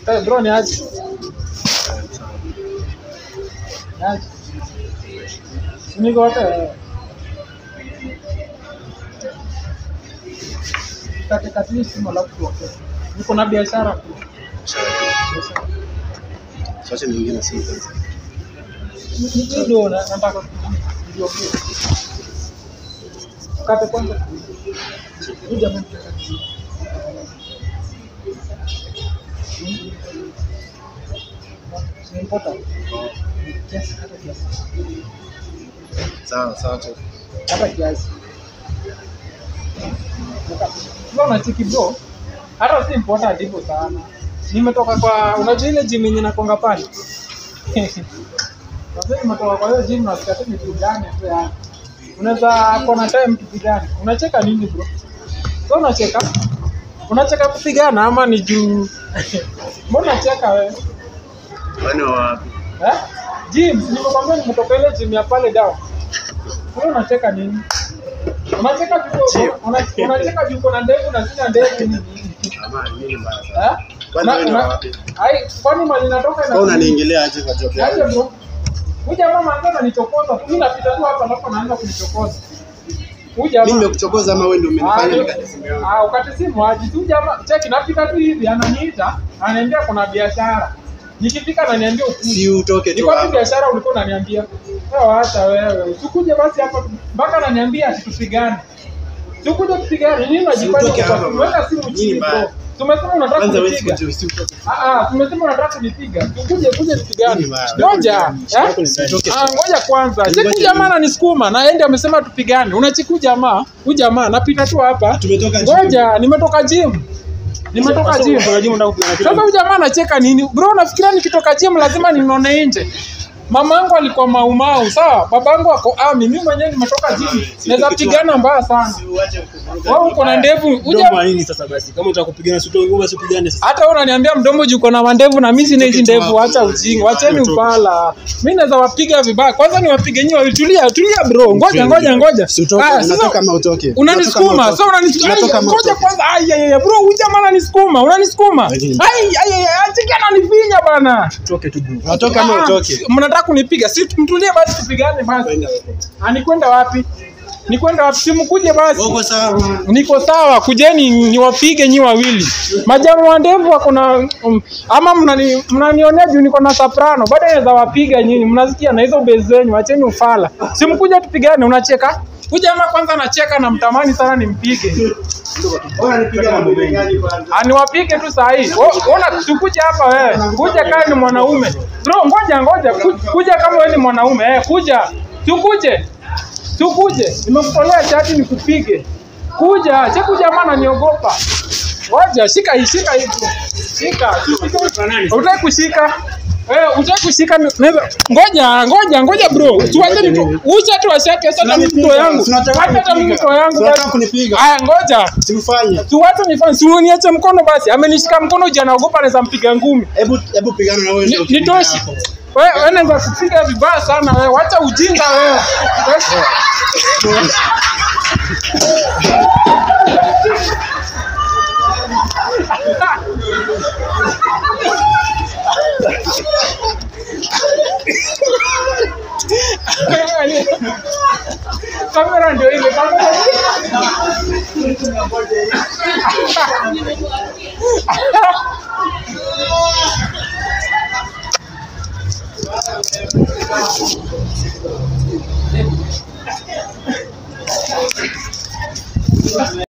Bro ni aje? Aje. Niko hata katika simu la kutoka. Niko na biashara. Sasa nyingine si kwanza. Ndio nataka ndio. Kata kwanza. Kuja mtu. Nimepata. Kiasi hata kiasi. Sawa tu. Hata kiasi. Mbona chiki bro? Hata si important hivyo sana. Nimetoka kwa unajua ile gym yenye nakonga pale. Sasa nimetoka kwa hiyo gym na sikati kitu gani tu yani. Unaweza kuwa na time kupigana. Unacheka nini bro? Sio unacheka? Unacheka kupigana ama ni juu? Mbona unacheka wewe? Bwana wapi? Gym, nimekwambia nimetoka ile gym ya pale down. Wewe unacheka nini? Unacheka juu unacheka juu kuna ndevu na sina ndevu nini? Ama nini mbaya? Kwani mali natoka na unaniingilia aje kwa job yako? Aje bro. Kuja mama anataka nichokoza. Mimi napita tu hapa alafu naanza kunichokoza. Kuja mimi nimekuchokoza ama wewe ndio umenifanya nikate simu yangu? Ukate simu aje tu jamaa. Cheki napita tu hivi ananiita, ananiambia kuna biashara. Nikifika ananiambia ukuje. Si utoke tu hapa. Ni kwa biashara ulikuwa unaniambia. Wewe acha wewe. Usikuje basi hapa mpaka ananiambia tupigane. Tukuje tupigane. Nini unajifanya kuweka simu chini bro? Tumesema unataka kunipiga. Tumesema unataka kunipiga. Tukuje tupigane. Ngoja. Ngoja kwanza. Siku jamaa ananisukuma na yeye amesema tupigane. Unachiku jamaa, huyu jamaa napita tu hapa. Ngoja, nimetoka gym. Nimetoka gym. Sasa huyu jamaa anacheka nini? Bro, nafikiria nikitoka gym lazima ninaone nje. Mama yangu alikuwa maumau, sawa? Baba yangu ako army, mimi mwenyewe nimetoka gym. Naweza pigana mbaya sana. Wewe uko na ndevu, mdomo nini sasa basi? Kama utakupigana si utoe basi upigane sasa. Hata wewe unaniambia mdomo uko na mandevu na mimi sina hizo ndevu, acha ujinga. Wacheni upala. Mimi naweza wapiga vibaya. Kwanza niwapige nyewe, tulia bro. Ngoja. Unatoka kama utoke. Unanisukuma. Sasa unanisukuma. Ngoja kwanza. Bro, huyu jamaa ananisukuma. Unanisukuma. Achika ananifinya bana. Toke tu bro. Unatoka kama utoke. Mnataka kunipiga? Si mtulie basi tupigane basi. Nikwenda wapi? Simkuje basi. Uko sawa. Niko sawa. Kujeni niwapige nyi wawili. Majamaa wa ndevu wako na ama mnanionea juu niko na soprano. Baada naweza wapiga nyinyi. Mnasikia na hizo base zenyu. Acheni ufala. Simkuje tupigane. Unacheka? Kuja ama kwanza anacheka na mtamani sana nimpige. Nipiga mambo mengi. Niwapige tu saa hii. Ona tukuje hapa wewe. Kuja kama ni mwanaume. Bro, ngoja. Kuja kama wewe ni mwanaume. Kuja. Tukuje. Nimekutolea chati nikupige. Kuja. Kuja maana niogopa. Ngoja, shika hii. Shika. Unataka kushika? Unataka kushika ngoja bro. Tuache ucha tu ashake sasa mtoto yangu. Hata mtoto yangu unataka kunipiga. Ngoja. Simfanye. Tuache nifanye. Sioniache mkono basi. Amenishika mkono jana naogopa anaweza mpiga ngumi. Hebu pigana na wewe ndio. Nitoshi. Wewe unaweza kupiga vibaya sana wewe. Acha ujinga wewe. Kamera ndio ile kamera.